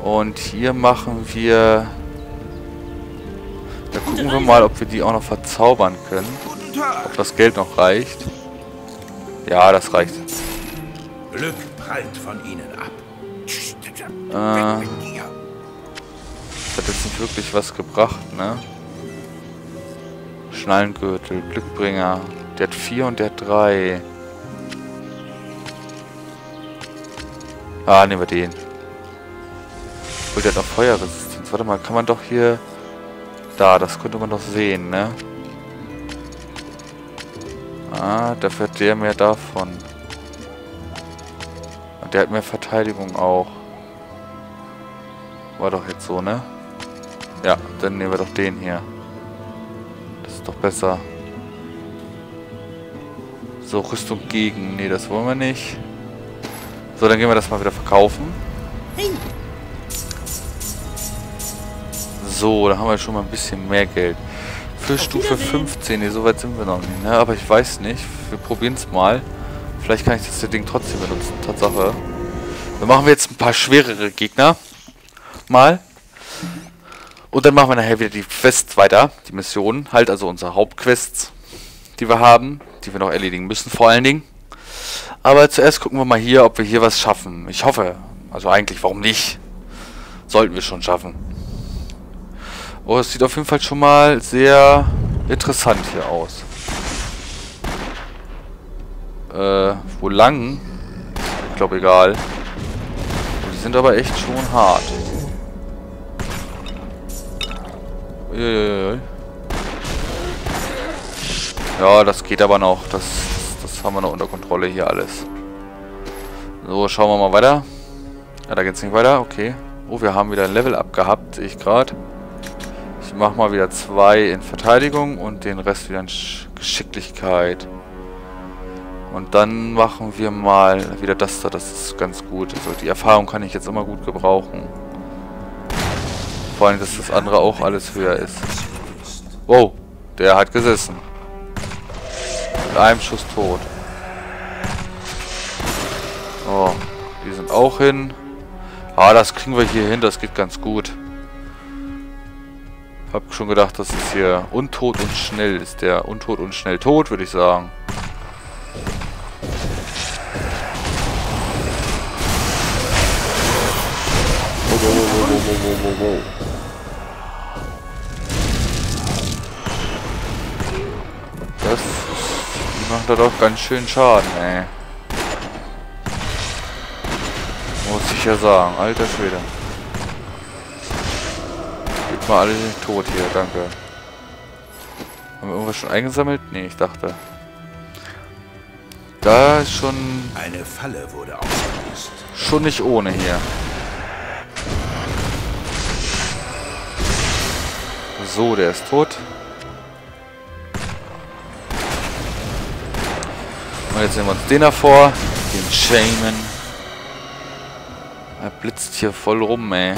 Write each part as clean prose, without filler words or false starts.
Und hier machen wir... Da gucken wir mal, ob wir die auch noch verzaubern können. Ob das Geld noch reicht. Ja, das reicht. Glück prallt von ihnen ab. Das hat jetzt nicht wirklich was gebracht, ne? Schnallengürtel, Glückbringer. Der hat 4 und der hat 3. Ah, nehmen wir den. Obwohl, der hat noch Feuerresistenz. Warte mal, kann man doch hier... Da, das könnte man doch sehen, ne? Ah, dafür hat der mehr davon. Und der hat mehr Verteidigung auch. War doch jetzt so, ne? Ja, dann nehmen wir doch den hier. Das ist doch besser. So, Rüstung gegen. Nee, das wollen wir nicht. So, dann gehen wir das mal wieder verkaufen. So, da haben wir schon mal ein bisschen mehr Geld. Für Stufe 15. Nee, so weit sind wir noch nicht, ne? Aber ich weiß nicht. Wir probieren es mal. Vielleicht kann ich das Ding trotzdem benutzen. Tatsache. Dann machen wir jetzt ein paar schwerere Gegner. Mal. Und dann machen wir nachher wieder die Quests weiter. Die Missionen. Halt also unsere Hauptquests, die wir haben. Die wir noch erledigen müssen, vor allen Dingen. Aber zuerst gucken wir mal hier, ob wir hier was schaffen. Ich hoffe. Also eigentlich, warum nicht? Sollten wir schon schaffen. Oh, es sieht auf jeden Fall schon mal sehr interessant hier aus. Wo lang? Ich glaube, egal. Die sind aber echt schon hart. Uiuiui. Ja, das geht aber noch. Das haben wir noch unter Kontrolle hier alles. So, schauen wir mal weiter. Ja, da geht's nicht weiter. Okay. Oh, wir haben wieder ein Level-Up gehabt, sehe ich gerade. Ich mache mal wieder 2 in Verteidigung und den Rest wieder in Geschicklichkeit. Und dann machen wir mal wieder das da. Das ist ganz gut. Also die Erfahrung kann ich jetzt immer gut gebrauchen. Vor allem, dass das andere auch alles höher ist. Wow, der hat gesessen. Mit einem Schuss tot. Oh, die sind auch hin. Ah, das kriegen wir hier hin. Das geht ganz gut. Hab schon gedacht, das ist hier untot und schnell. Ist der untot und schnell tot, würde ich sagen. Wow. Die macht da doch ganz schön Schaden, ey. Muss ich ja sagen. Alter Schwede. Gib mal alle tot hier, danke. Haben wir irgendwas schon eingesammelt? Nee, ich dachte. Da ist schon... Eine Falle wurde ausgelöst. Schon nicht ohne hier. So, der ist tot. Und jetzt nehmen wir uns den davor. Den Shaman. Er blitzt hier voll rum, ey.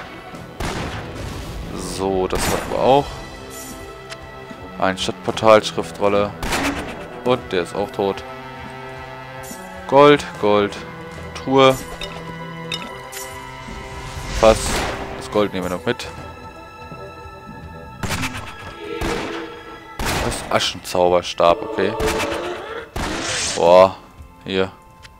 So, das hatten wir auch. Ein Stadtportal, Schriftrolle. Und der ist auch tot. Gold, Gold. Truhe. Fass. Das Gold nehmen wir noch mit. Das ist Aschenzauberstab, okay. Boah, hier.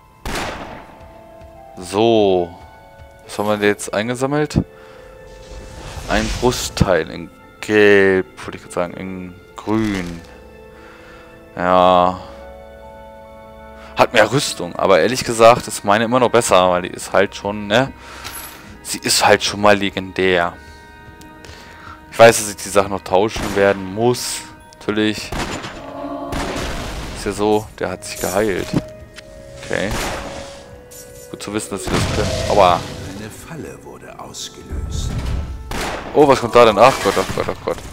So. Was haben wir denn jetzt eingesammelt? Ein Brustteil in Gelb, würde ich sagen, in Grün. Ja. Hat mehr Rüstung, aber ehrlich gesagt ist meine immer noch besser, weil die ist halt schon, ne? Sie ist halt schon mal legendär. Ich weiß, dass ich die Sache noch tauschen werden muss. Natürlich. Ist ja so, der hat sich geheilt. Okay. Gut zu wissen, dass sie das können. Aber. Eine Falle wurde ausgelöst. Oh, was kommt da denn? Ach Gott, ach Gott, ach Gott.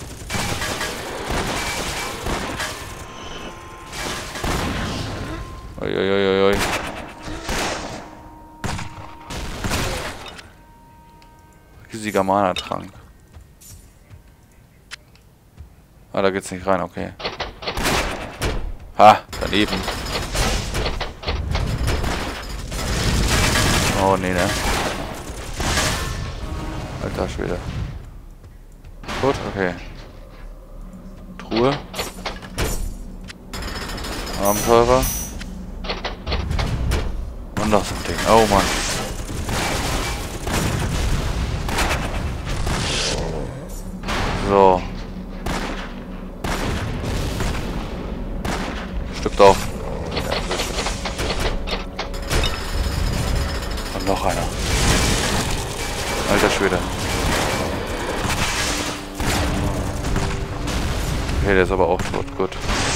Uiuiuiui. Riesiger Mana-Trank. Ah, da geht's nicht rein, okay. Ha, daneben. Oh, nee, ne? Alter Schwede. Gut, okay. Truhe. Abenteurer. Und noch so ein Ding. Oh Mann. So. Stück drauf. Ja, und noch einer. Alter Schwede. Okay, der ist aber auch tot. Gut.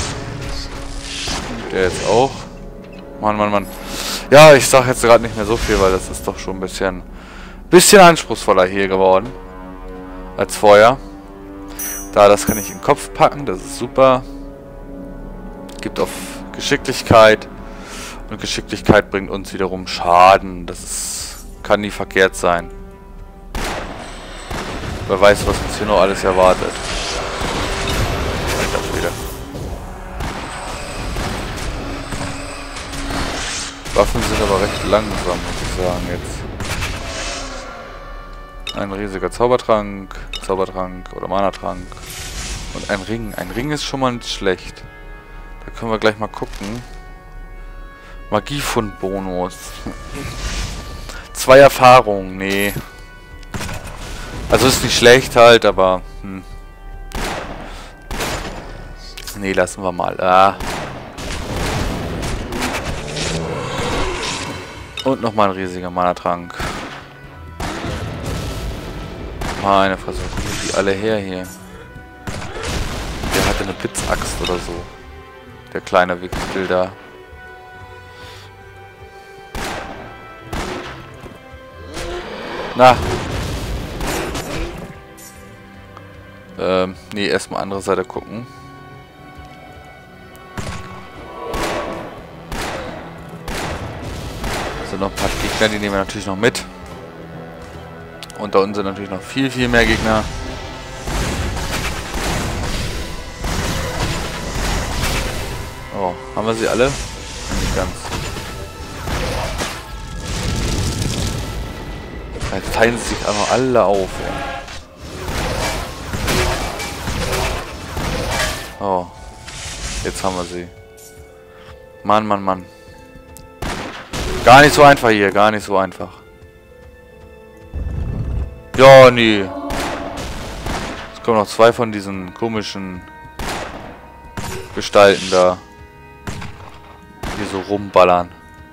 Der jetzt auch. Mann, Mann, Mann. Ja, ich sag jetzt gerade nicht mehr so viel, weil das ist doch schon ein bisschen anspruchsvoller hier geworden. Als vorher. Da, das kann ich in den Kopf packen. Das ist super. Gibt auf Geschicklichkeit. Und Geschicklichkeit bringt uns wiederum Schaden. Das ist, kann nie verkehrt sein. Wer weiß, was uns hier noch alles erwartet. Alter Schwede. Waffen sind aber recht langsam, muss ich sagen jetzt. Ein riesiger Zaubertrank oder Mana-Trank. Und ein Ring. Ein Ring ist schon mal nicht schlecht. Da können wir gleich mal gucken. Magiefund-Bonus. 2 Erfahrungen, nee. Also ist nicht schlecht halt, aber... Nee, lassen wir mal. Ah. Und nochmal ein riesiger Mana-Trank. Meine Fresse, wo kommen die alle her hier? Der hatte eine Blitzaxt oder so. Der kleine Wichtel da. Na. Nee, erstmal andere Seite gucken. Sind noch ein paar Gegner, die nehmen wir natürlich noch mit. Und da unten sind natürlich noch viel, viel mehr Gegner. Oh, haben wir sie alle? Nicht ganz. Jetzt teilen sie sich einfach alle auf, ey. Oh. Jetzt haben wir sie. Mann, Mann, Mann. Gar nicht so einfach hier, gar nicht so einfach. Ja, nee. Es kommen noch 2 von diesen komischen Gestalten da. Die so rumballern.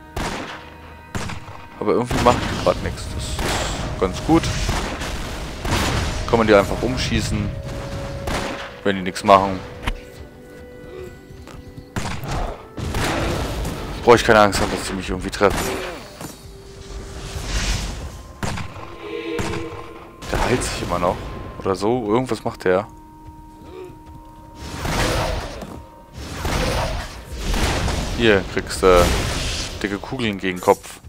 Aber irgendwie machen die gerade nichts. Das ist ganz gut. Kann man die einfach umschießen. Wenn die nichts machen. Brauche ich keine Angst haben, dass sie mich irgendwie treffen. Der heilt sich immer noch. Oder so. Irgendwas macht der. Hier kriegst du dicke Kugeln gegen den Kopf.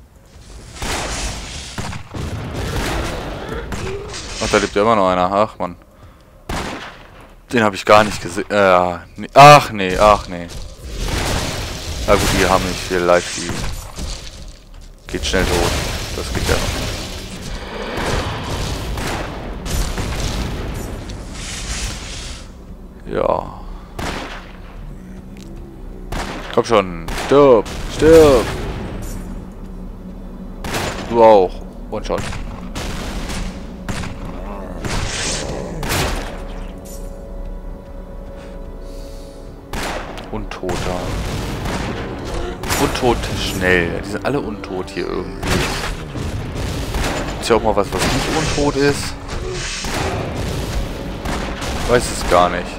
Ach, da lebt ja immer noch einer. Ach, Mann. Den habe ich gar nicht gesehen. Nee. Ach, nee, ach, nee. Na gut, die haben nicht viel Life, die geht schnell tot. Das geht ja noch. Ja. Komm schon. Stirb. Stirb. Du auch. One-Shot. Untoter. Untot schnell. Die sind alle untot hier irgendwie. Ist ja auch mal was nicht untot ist. Ich weiß es gar nicht.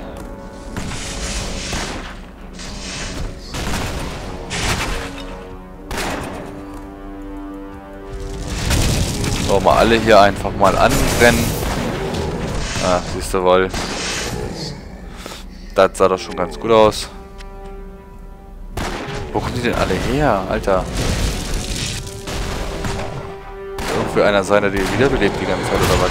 So, mal alle hier einfach mal anrennen. Ah, siehst du wohl. Das sah doch schon ganz gut aus. Wo kommen die denn alle her, Alter? Irgendwie einer sein, der die wiederbelebt die ganze Zeit, oder was?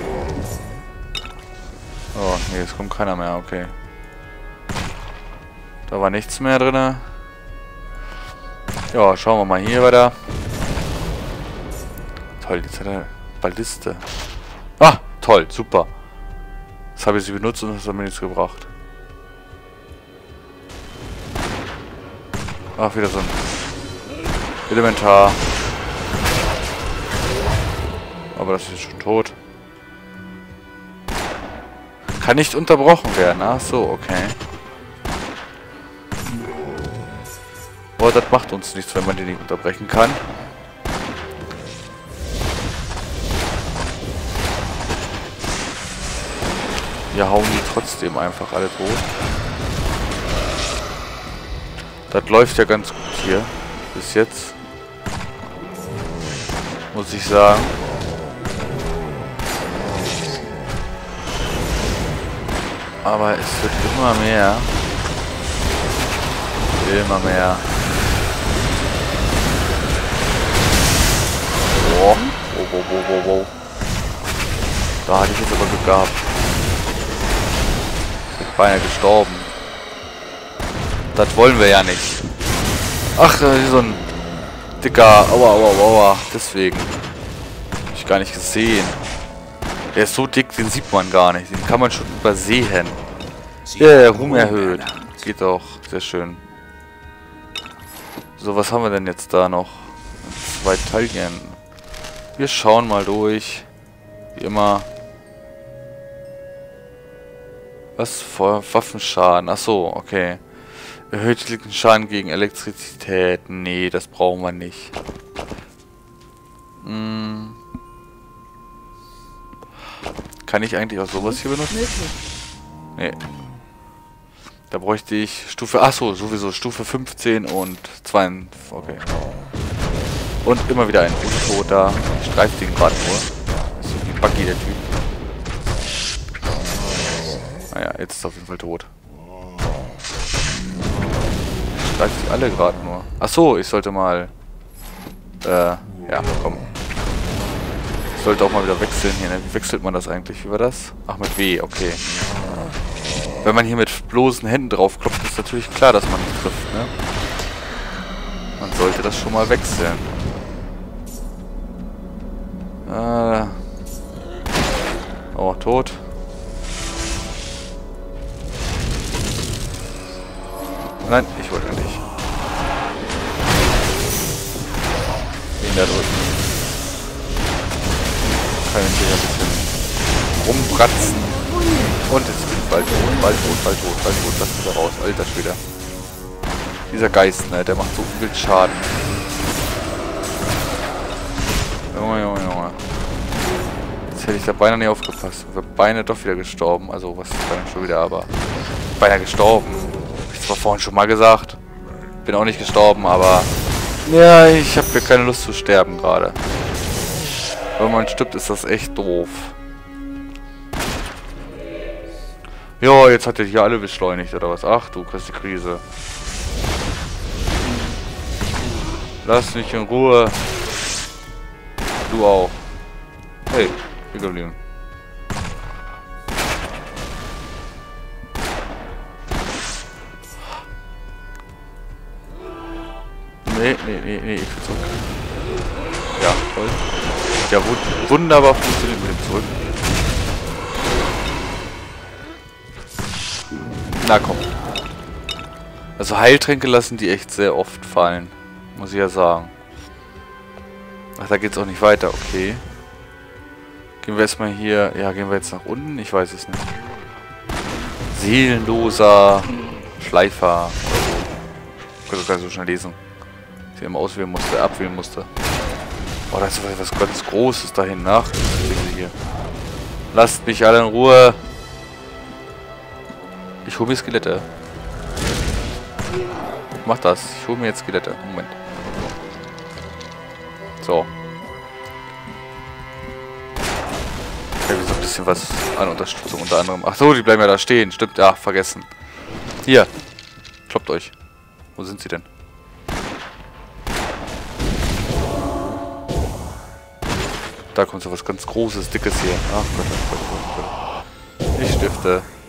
Oh, nee, es kommt keiner mehr, okay. Da war nichts mehr drin. Ja, schauen wir mal hier weiter. Toll, jetzt hat er Balliste. Ah, toll, super. Jetzt habe ich sie benutzt und das hat mir nichts gebracht. Ach, wieder so ein Elementar. Aber das ist schon tot. Kann nicht unterbrochen werden. Ach so, okay. Aber das macht uns nichts, wenn man den nicht unterbrechen kann. Wir hauen die trotzdem einfach alle tot. Das läuft ja ganz gut hier. Bis jetzt. Muss ich sagen. Aber es wird immer mehr. Immer mehr. Boah. Wow. Da hatte ich jetzt aber Glück gehabt. Ich bin beinahe gestorben. Das wollen wir ja nicht. Ach, so ein dicker. Aua. Deswegen. Hab ich gar nicht gesehen. Der ist so dick, den sieht man gar nicht. Den kann man schon übersehen. Ja, Ruhm erhöht. Geht doch. Sehr schön. So, was haben wir denn jetzt da noch? 2 Taillen. Wir schauen mal durch. Wie immer. Was für Waffenschaden? Achso, okay. Erhöhten Schaden gegen Elektrizität. Nee, das brauchen wir nicht. Kann ich eigentlich auch sowas hier benutzen? Nee. Da bräuchte ich Stufe... Achso, sowieso Stufe 15 und 2... Okay. Und immer wieder ein Untoter. Streift den gerade nur. Ist so wie Buggy, der Typ. Naja, jetzt ist er auf jeden Fall tot. Streift die alle gerade nur. Achso, ich sollte mal... ja, komm. Ich sollte auch mal wieder wechseln hier, ne? Wie wechselt man das eigentlich? Wie war das? Ach, mit W, okay. Wenn man hier mit bloßen Händen drauf klopft, ist natürlich klar, dass man nicht trifft, ne? Man sollte das schon mal wechseln. Oh, tot. Nein, ich wollte nicht. Den da drücken. Kann ich hier ein bisschen rumbratzen. Und jetzt bin ich bald tot. Lass mich da raus. Alter Schwede. Dieser Geist, ne, der macht so viel Schaden. Junge. Jetzt hätte ich da beinahe nicht aufgepasst. Wir beinahe doch wieder gestorben. Also, was ist dann schon wieder, aber... Beinahe gestorben. Hab ich zwar vorhin schon mal gesagt. Bin auch nicht gestorben, aber... Ja, ich habe hier keine Lust zu sterben gerade. Wenn man stirbt, ist das echt doof. Jo, jetzt hat er hier alle beschleunigt, oder was? Ach, du kriegst die Krise. Lass mich in Ruhe. Du auch. Hey, hier geblieben. Nee, ich will zurück. Ja, toll. Ja, wunderbar funktioniert mit dem Zurück. Na komm. Also Heiltränke lassen die echt sehr oft fallen. Muss ich ja sagen. Ach, da geht's auch nicht weiter, okay. Gehen wir erstmal hier... Ja, gehen wir jetzt nach unten? Ich weiß es nicht. Seelenloser Schleifer. Ich kann das gar nicht so schnell lesen. Ich immer auswählen musste, abwählen musste. Oh, da ist was ganz Großes dahin nach. Hier. Lasst mich alle in Ruhe. Ich hole mir Skelette. Mach das. Ich hole mir jetzt Skelette. Moment. So. Okay, so ein bisschen was an Unterstützung unter anderem. Ach so, die bleiben ja da stehen. Stimmt, ja, vergessen. Hier. Kloppt euch. Wo sind sie denn? Da kommt so was ganz Großes, Dickes hier. Ach Gott. Ich stifte.